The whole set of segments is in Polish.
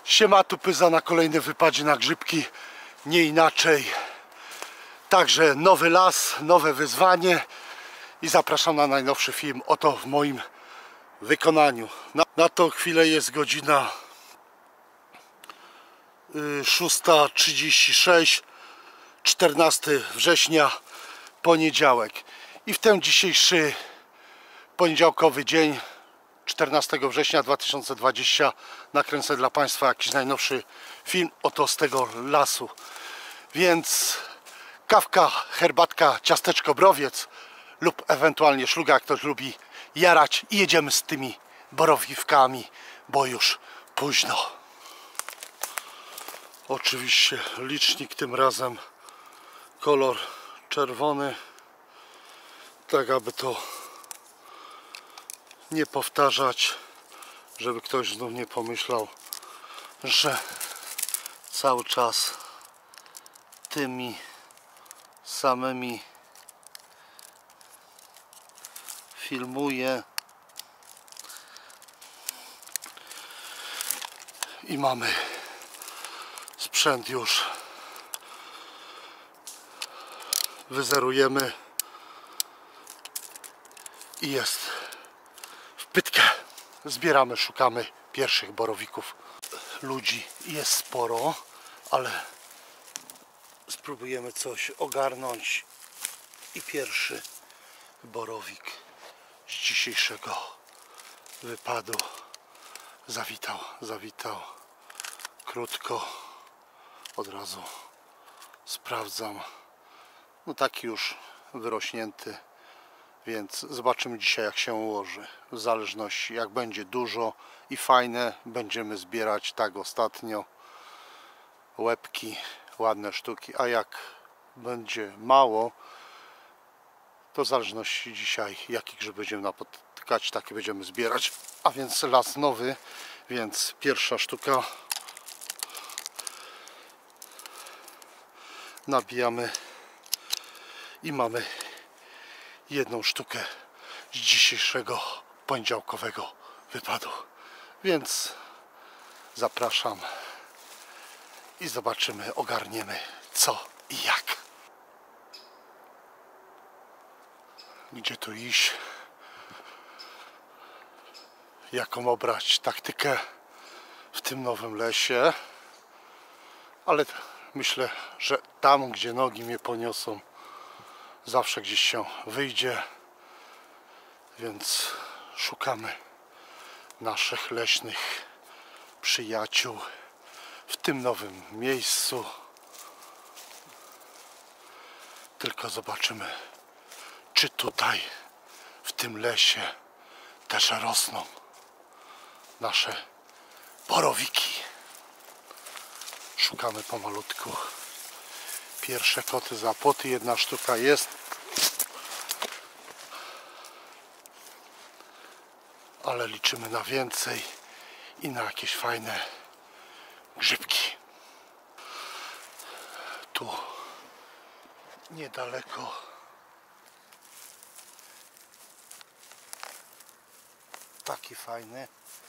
Siema, tu Pyza na kolejnym wypadzie na grzybki, nie inaczej. Także nowy las, nowe wyzwanie i zapraszam na najnowszy film, oto w moim wykonaniu. Na tą chwilę jest godzina 6:36, 14 września, poniedziałek. I w ten dzisiejszy poniedziałkowy dzień, 14 września 2020, nakręcę dla Państwa jakiś najnowszy film oto z tego lasu. Więc kawka, herbatka, ciasteczko, browiec lub ewentualnie szluga, jak ktoś lubi jarać, i jedziemy z tymi borowiwkami, bo już późno. Oczywiście licznik tym razem kolor czerwony, tak aby to nie powtarzać, żeby ktoś znów nie pomyślał, że cały czas tymi samymi filmuję. I mamy sprzęt już, wyzerujemy i jest w pytkę. Zbieramy, szukamy pierwszych borowików. Ludzi jest sporo, ale spróbujemy coś ogarnąć i pierwszy borowik z dzisiejszego wypadu zawitał krótko, od razu sprawdzam, no taki już wyrośnięty, więc zobaczymy dzisiaj, jak się ułoży. W zależności, jak będzie dużo i fajne, będziemy zbierać tak ostatnio łebki, ładne sztuki, a jak będzie mało, to w zależności dzisiaj, jaki grzyb będziemy napotykać, takie będziemy zbierać. A więc las nowy, więc pierwsza sztuka. Nabijamy i mamy jedną sztukę z dzisiejszego poniedziałkowego wypadu. Więc zapraszam i zobaczymy, ogarniemy co i jak. Gdzie tu iść? Jaką obrać taktykę w tym nowym lesie? Ale myślę, że tam, gdzie nogi mnie poniosą, zawsze gdzieś się wyjdzie. Więc szukamy naszych leśnych przyjaciół w tym nowym miejscu. Tylko zobaczymy, czy tutaj w tym lesie też rosną nasze borowiki. Szukamy pomalutku. Pierwsze koty za płoty, jedna sztuka jest, ale liczymy na więcej i na jakieś fajne grzybki. Tu niedaleko taki fajny,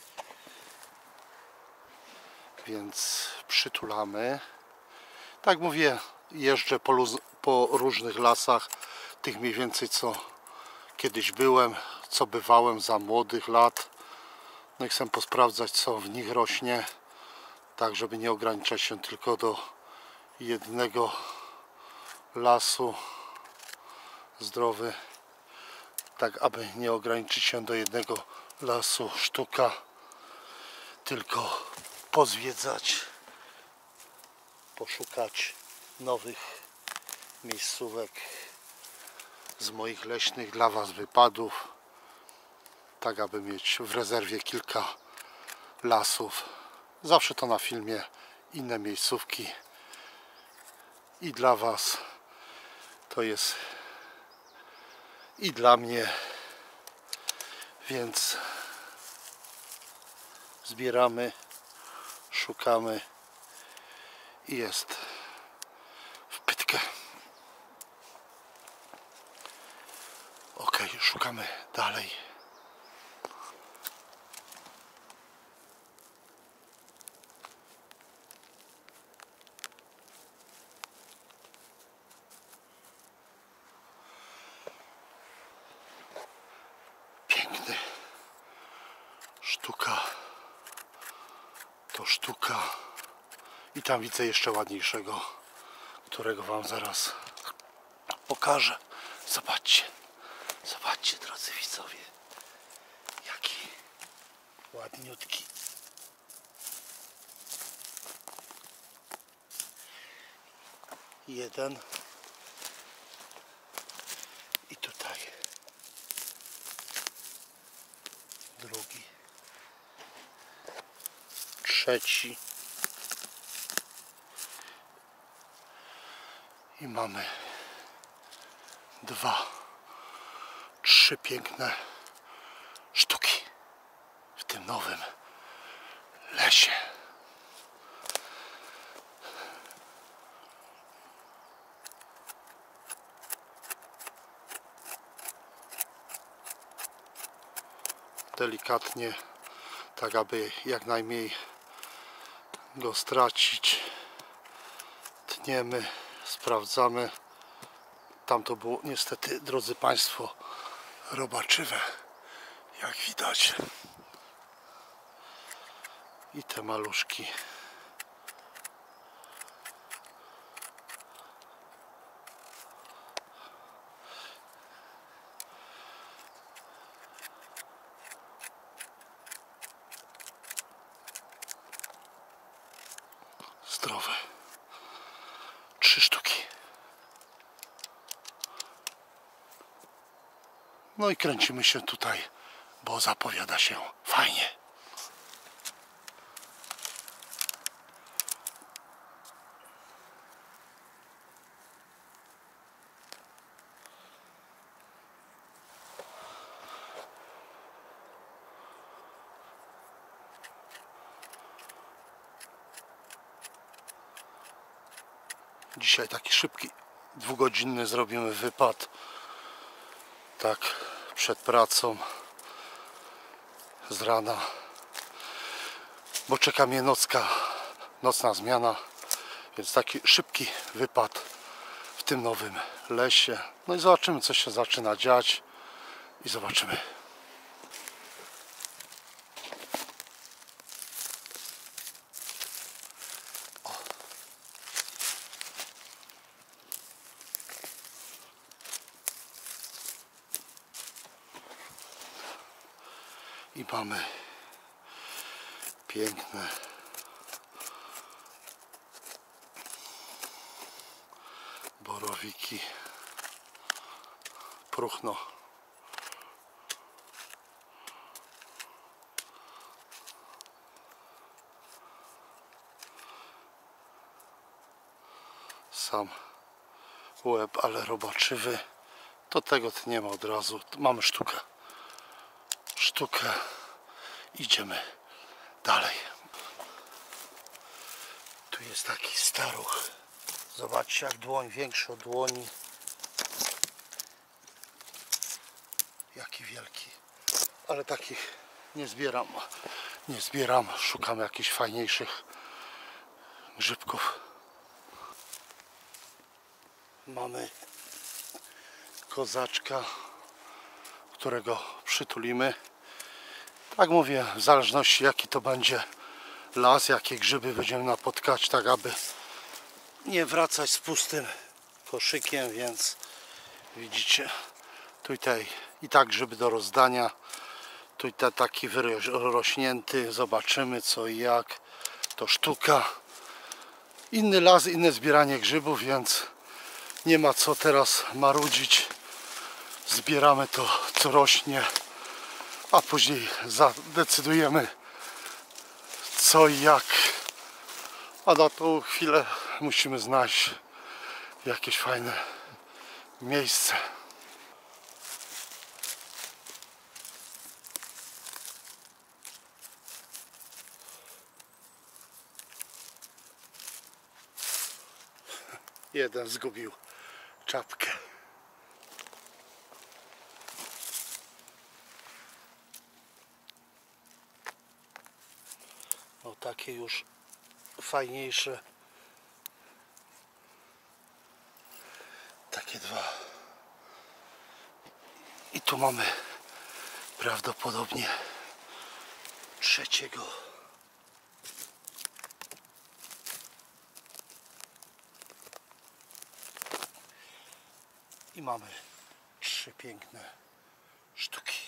więc przytulamy. Tak mówię, jeżdżę po różnych lasach, tych mniej więcej co kiedyś byłem, co bywałem za młodych lat. No i chcę posprawdzać, co w nich rośnie, tak żeby nie ograniczać się tylko do jednego lasu. Zdrowy, tak aby nie ograniczyć się do jednego lasu sztuka, tylko pozwiedzać, poszukać nowych miejscówek z moich leśnych dla Was wypadów, tak aby mieć w rezerwie kilka lasów. Zawsze to na filmie inne miejscówki i dla Was to jest i dla mnie, więc zbieramy, szukamy i jest w pytkę. Ok, szukamy dalej. sztuka. I tam widzę jeszcze ładniejszego, którego wam zaraz pokażę. Zobaczcie. Zobaczcie, drodzy widzowie. Jaki ładniutki. Jeden. I tutaj. Drugi. Trzeci. I mamy dwa, trzy piękne sztuki w tym nowym lesie. Delikatnie, tak aby jak najmniej go stracić. Tniemy, sprawdzamy. Tam to było niestety, drodzy Państwo, robaczywe, jak widać. I te maluszki. Zdrowe. 3 sztuki. No i kręcimy się tutaj, bo zapowiada się fajnie. Dzisiaj taki szybki, 2-godzinny zrobimy wypad. Tak, przed pracą z rana, bo czeka mnie nocna zmiana, więc taki szybki wypad w tym nowym lesie. No i zobaczymy, co się zaczyna dziać i zobaczymy. I mamy piękne borowiki, próchno. Sam łeb, ale robaczywy. Do tego tniemy od razu. Mamy sztukę. Idziemy dalej. Tu jest taki staruch. Zobaczcie, jak dłoń, większy od dłoni. Jaki wielki. Ale takich nie zbieram. Nie zbieram. Szukam jakichś fajniejszych grzybków. Mamy kozaczka, którego przytulimy. Tak mówię, w zależności jaki to będzie las, jakie grzyby będziemy napotkać, tak aby nie wracać z pustym koszykiem, więc widzicie, tutaj i tak grzyby do rozdania, tutaj taki wyrośnięty, zobaczymy co i jak, to sztuka. Inny las, inne zbieranie grzybów, więc nie ma co teraz marudzić. Zbieramy to, co rośnie, a później zadecydujemy co i jak. A na tą chwilę musimy znaleźć jakieś fajne miejsce. Jeden zgubił czapkę. O, takie już fajniejsze. Takie dwa. I tu mamy prawdopodobnie trzeciego. I mamy 3 piękne sztuki.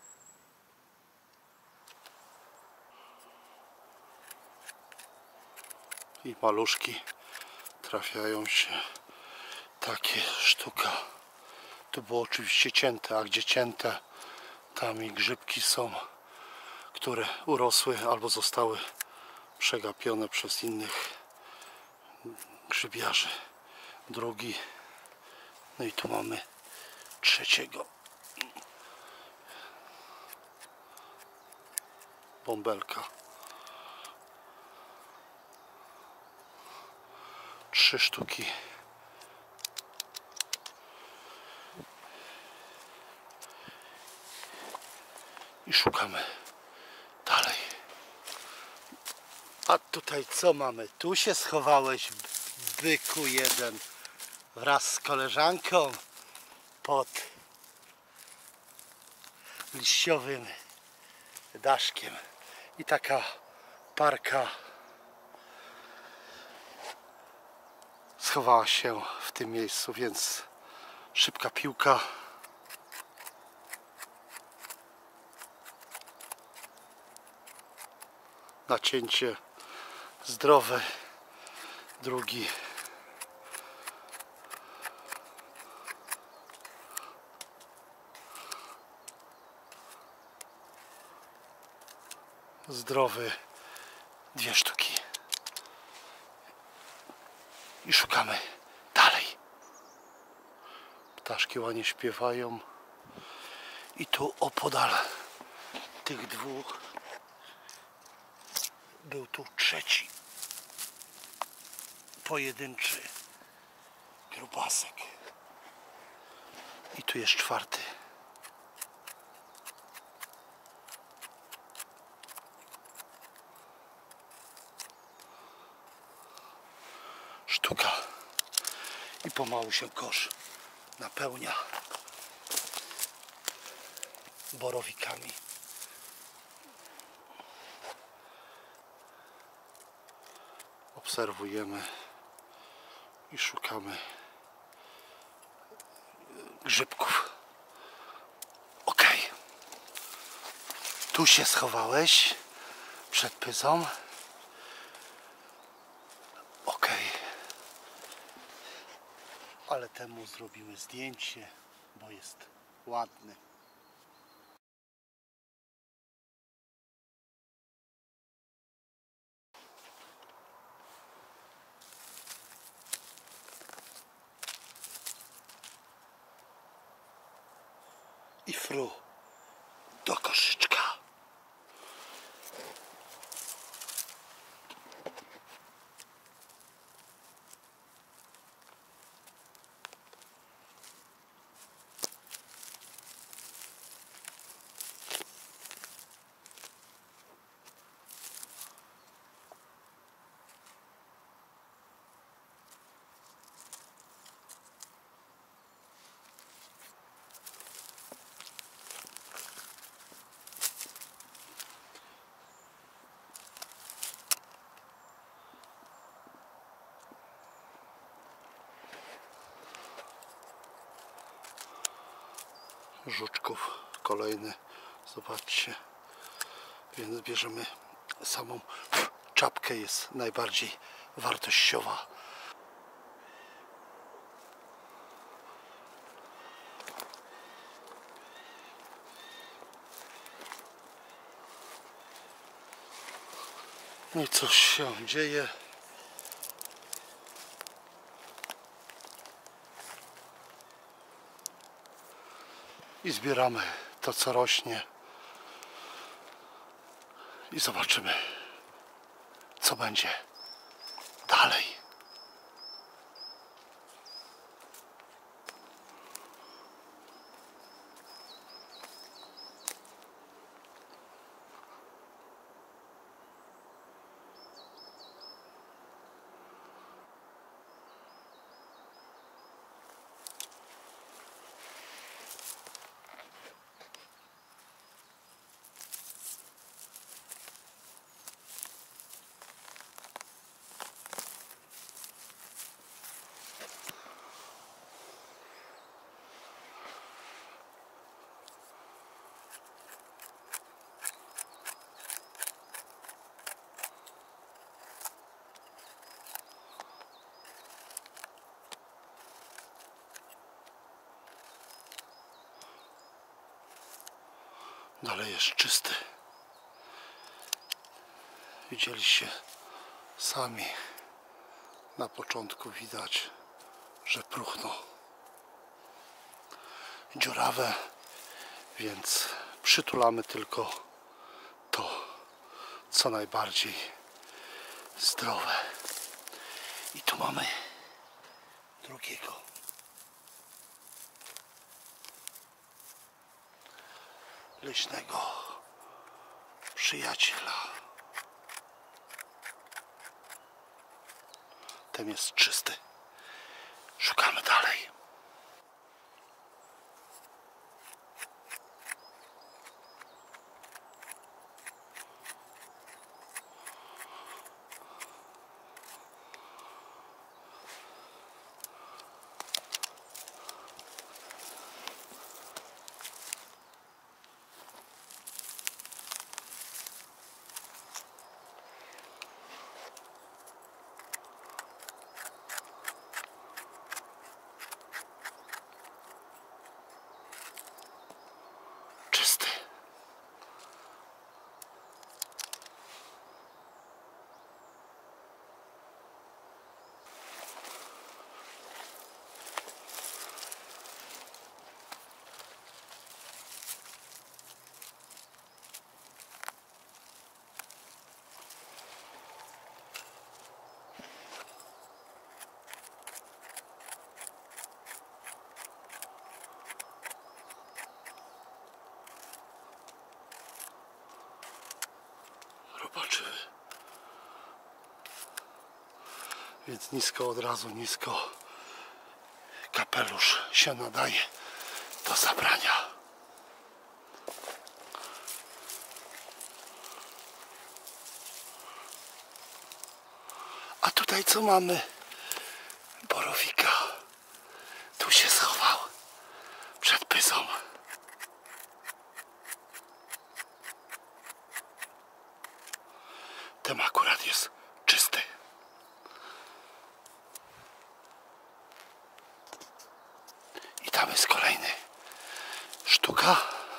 I maluszki trafiają się. Takie sztuka. To było oczywiście cięte, a gdzie cięte, tam i grzybki są, które urosły albo zostały przegapione przez innych grzybiarzy. Drugi. No i tu mamy trzeciego. Bąbelka. 3 sztuki. I szukamy dalej. A tutaj co mamy? Tu się schowałeś, byku jeden, wraz z koleżanką pod liściowym daszkiem. I taka parka schowała się w tym miejscu, więc szybka piłka. Nacięcie zdrowe. Drugi. Zdrowy. 2 sztuki. I szukamy dalej. Ptaszki ładnie śpiewają. I tu opodal tych 2 był tu trzeci. Pojedynczy grubasek. I tu jest 4. Sztuka. I pomału się kosz napełnia borowikami. Obserwujemy i szukamy grzybków. Ok. Tu się schowałeś przed pyzą. Ok. Ale temu zrobimy zdjęcie, bo jest ładny. I fru do koszyczka. Żuczków kolejny, zobaczcie, więc bierzemy samą czapkę, jest najbardziej wartościowa. No i coś się dzieje. I zbieramy to, co rośnie. I zobaczymy, co będzie dalej. Dalej jest czysty. Widzieliście sami, na początku widać, że próchno. Dziurawe, więc przytulamy tylko to, co najbardziej zdrowe. I tu mamy drugiego. Leśnego przyjaciela. Ten jest czysty. Szukamy dalej. Czysty. Robaczywy. Więc nisko, od razu nisko. Kapelusz się nadaje do zabrania. A tutaj co mamy? Borowika. Tu się schował przed pyzą. Ten akurat jest czysty. I tam jest kolejny. Sztuka.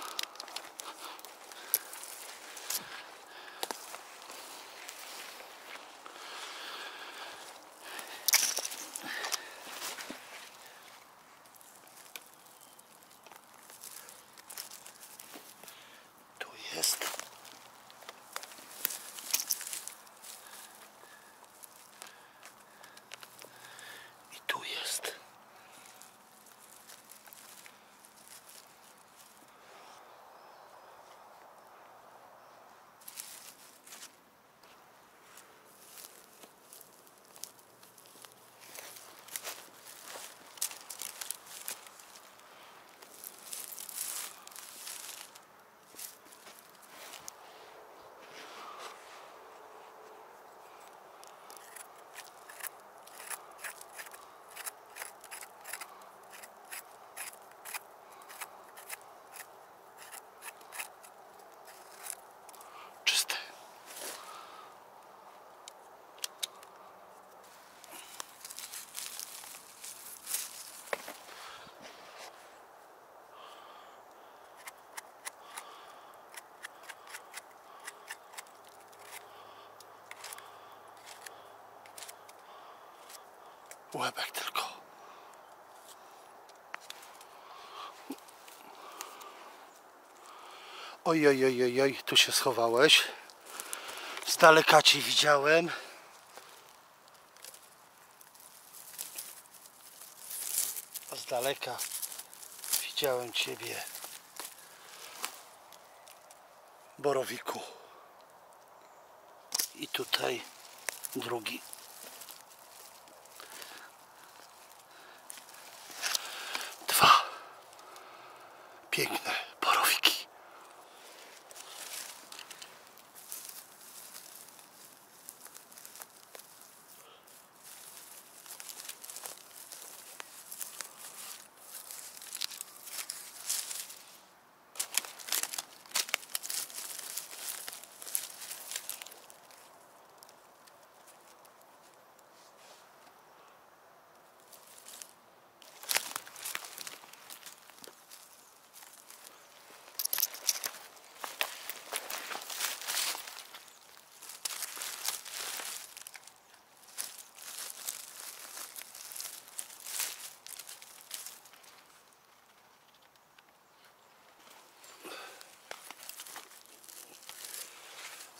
Tu jest. I tu jest. Czysty. Łebek tylko. Oj, oj, oj, oj, oj, tu się schowałeś. Z daleka cię widziałem. A z daleka widziałem ciebie, Borowiku. I tutaj drugi. Dwa piękne borowiki.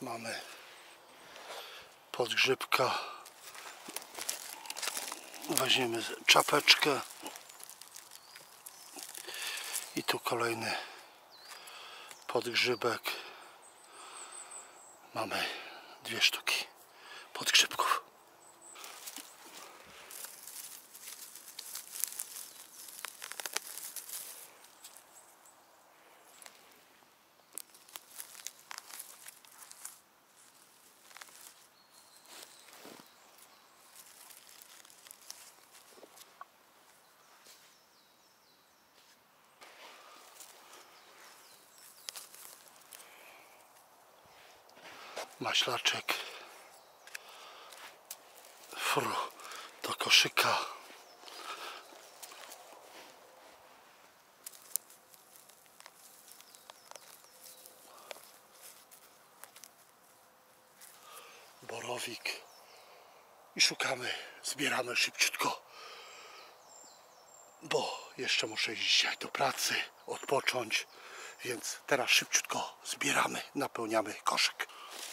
Mamy podgrzybka. Weźmiemy czapeczkę. I tu kolejny podgrzybek. Mamy 2 sztuki podgrzybków. Maślaczek do koszyka. Borowik. I szukamy, zbieramy szybciutko, bo jeszcze muszę iść dzisiaj do pracy, odpocząć, więc teraz szybciutko zbieramy, napełniamy koszyk.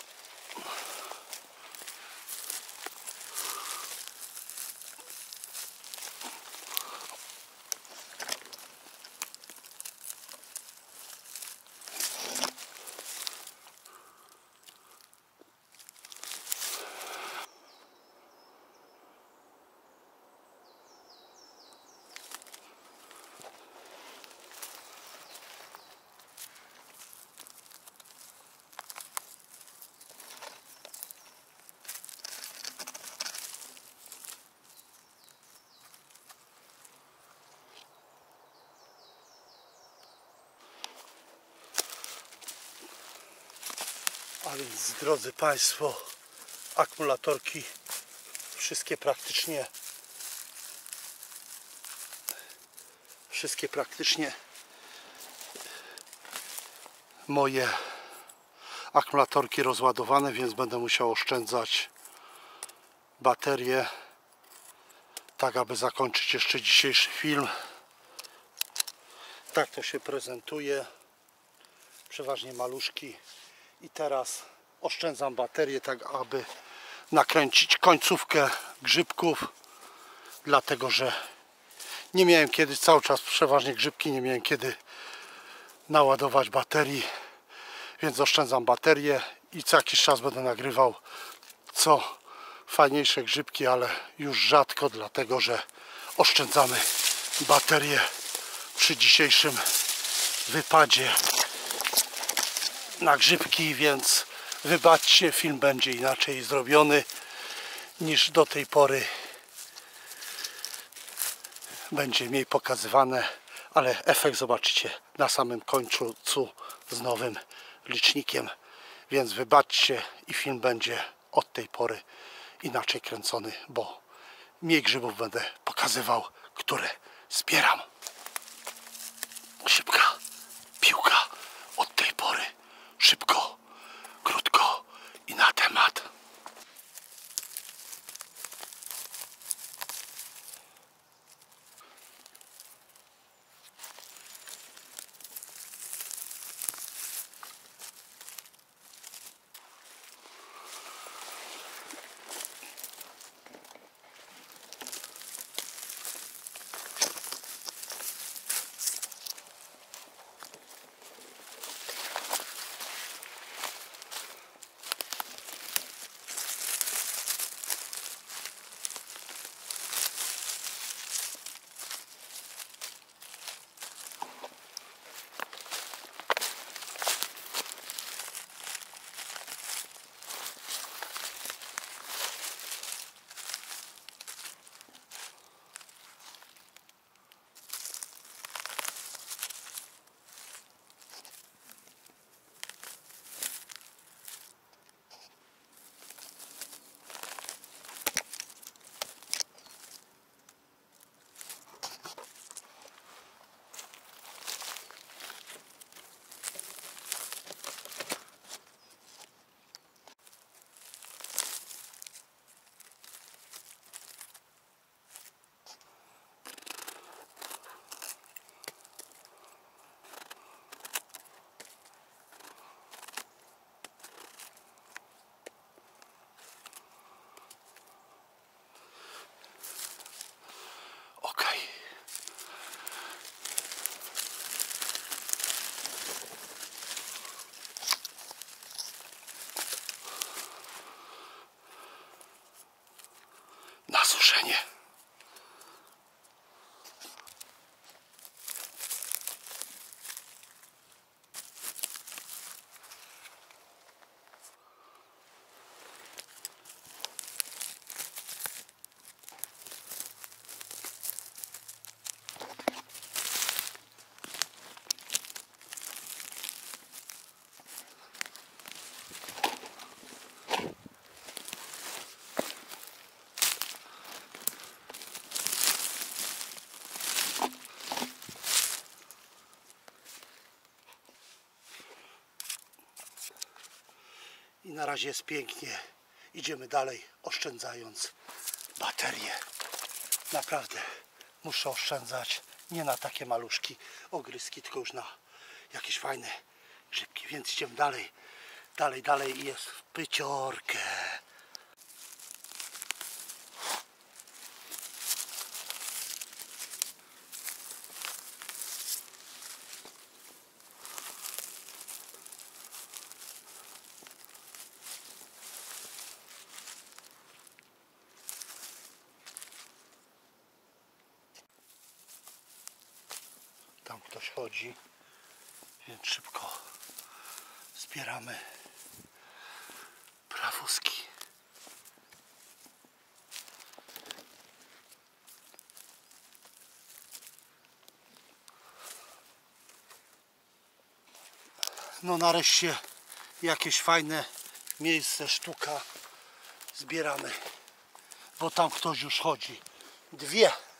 A więc, drodzy Państwo, akumulatorki wszystkie praktycznie moje akumulatorki rozładowane, więc będę musiał oszczędzać baterię, tak aby zakończyć jeszcze dzisiejszy film. Tak to się prezentuje, przeważnie maluszki. I teraz oszczędzam baterię, tak aby nakręcić końcówkę grzybków, dlatego że nie miałem kiedy, cały czas przeważnie grzybki, nie miałem kiedy naładować baterii, więc oszczędzam baterię i co jakiś czas będę nagrywał co fajniejsze grzybki, ale już rzadko, dlatego że oszczędzamy baterię przy dzisiejszym wypadzie na grzybki, więc wybaczcie, film będzie inaczej zrobiony niż do tej pory. Będzie mniej pokazywane, ale efekt zobaczycie na samym końcu z nowym licznikiem, więc wybaczcie i film będzie od tej pory inaczej kręcony, bo mniej grzybów będę pokazywał, które zbieram. Szybka piłka od tej pory. Szybko, krótko i na temat. I na razie jest pięknie. Idziemy dalej, oszczędzając baterię. Naprawdę muszę oszczędzać nie na takie maluszki ogryzki, tylko już na jakieś fajne grzybki. Więc idziemy dalej. Dalej i jest w pyciorkę. Tam ktoś chodzi, więc szybko zbieramy prawuski. No nareszcie jakieś fajne miejsce, sztuka zbieramy, bo tam ktoś już chodzi. 2,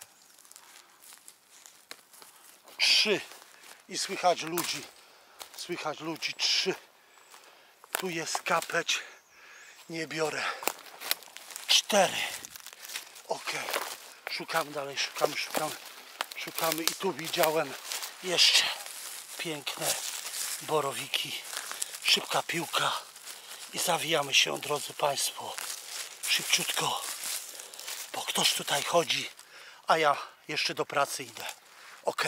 3 i słychać ludzi 3. Tu jest kapeć, nie biorę. 4. Ok, szukamy dalej, szukamy i tu widziałem jeszcze piękne borowiki. Szybka piłka i zawijamy się, drodzy Państwo, szybciutko, bo ktoś tutaj chodzi, a ja jeszcze do pracy idę. Ok.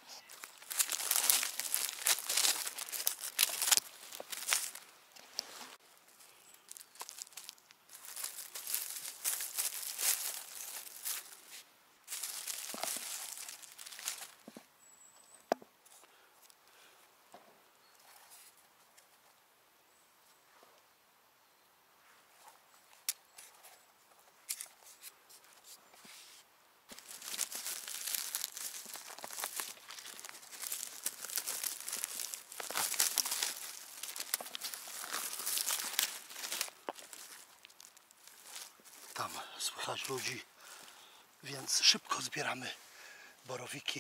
Tam słychać ludzi, więc szybko zbieramy borowiki.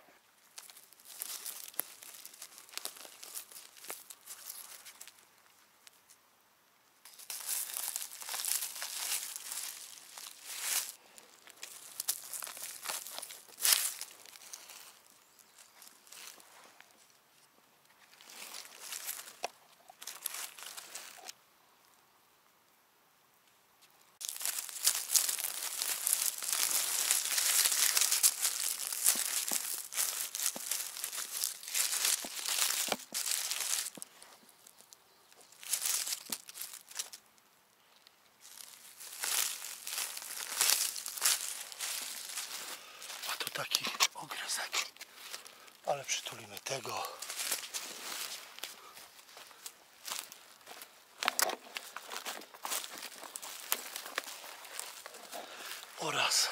Taki ogryzek, ale przytulimy tego. Oraz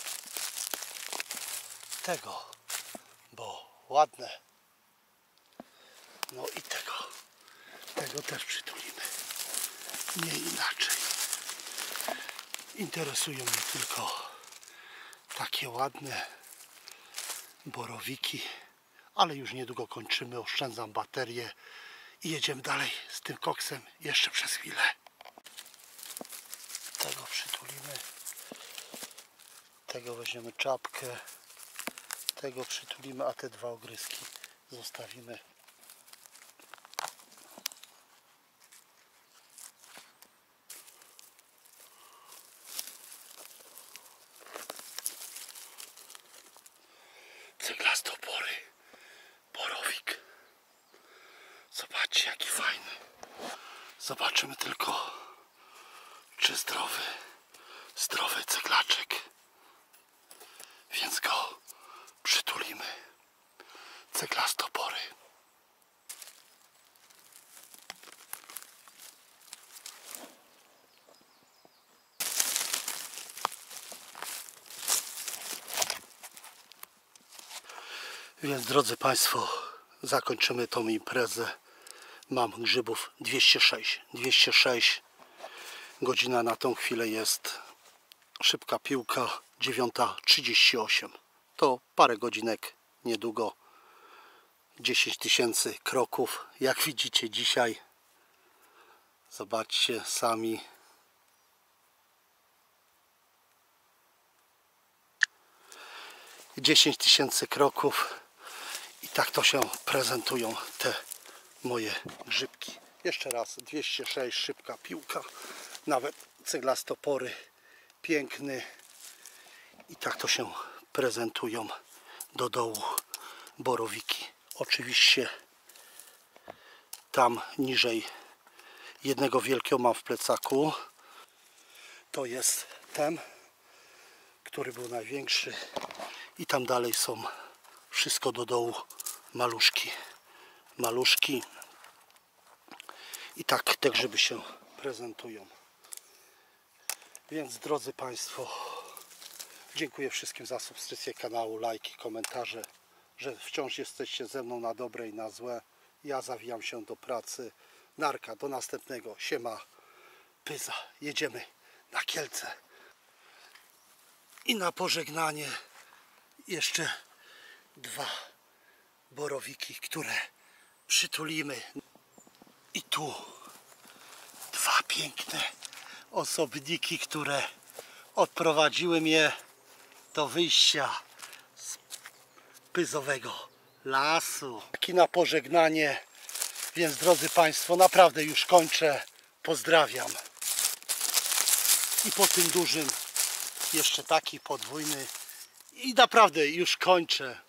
tego, bo ładne. No i tego też przytulimy. Nie inaczej. Interesują mnie tylko takie ładne borowiki, ale już niedługo kończymy, oszczędzam baterię i jedziemy dalej z tym koksem jeszcze przez chwilę. Tego przytulimy, tego weźmiemy czapkę, tego przytulimy, a te 2 ogryzki zostawimy. Ceglastopory, borowik. Zobaczcie, jaki fajny. Zobaczymy tylko, czy zdrowy ceglaczek. Więc go przytulimy. Ceglastopory. Więc drodzy Państwo, zakończymy tą imprezę. Mam grzybów 206. Godzina na tą chwilę jest, szybka piłka, 9:38. To parę godzinek niedługo. 10 000 kroków. Jak widzicie dzisiaj Zobaczcie sami. I 10 000 kroków i tak to się prezentują te moje grzybki. Jeszcze raz 206, szybka piłka, nawet ceglastopory, piękny i tak to się prezentują do dołu borowiki. Oczywiście tam niżej jednego wielkiego mam w plecaku, to jest ten, który był największy i tam dalej są wszystko do dołu maluszki, maluszki i tak te grzyby się prezentują. Więc drodzy Państwo, dziękuję wszystkim za subskrypcję kanału, lajki, komentarze, że wciąż jesteście ze mną na dobre i na złe. Ja zawijam się do pracy. Narka, do następnego. Siema, Pyza. Jedziemy na Kielce. I na pożegnanie jeszcze 2 borowiki, które przytulimy. I tu 2 piękne osobniki, które odprowadziły mnie do wyjścia z pyzowego lasu. Taki na pożegnanie, więc drodzy Państwo, naprawdę już kończę. Pozdrawiam. I po tym dużym jeszcze taki podwójny i naprawdę już kończę.